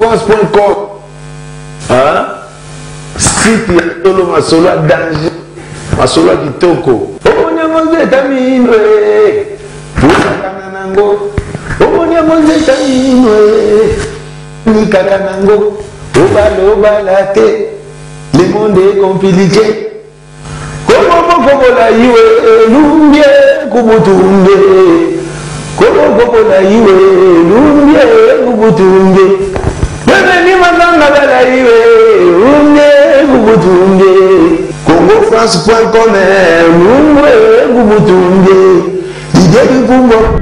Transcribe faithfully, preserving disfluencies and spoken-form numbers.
france point com. Hein? Site ya tolo masolo danger. Masolo kitoko. Omoni yango tamino eh. Pusaka nango. Omoni yango tamino eh. Nikaka nango. Obalo balate. Le monde est compliqué. Comment kokola iwe lumbie kubutunge. Comment kokola iwe lumbie kubutunge. Mene ni mazanga bala iwe lumbie kubutunge. Congo france point com lumbie kubutunge. Ide kumbo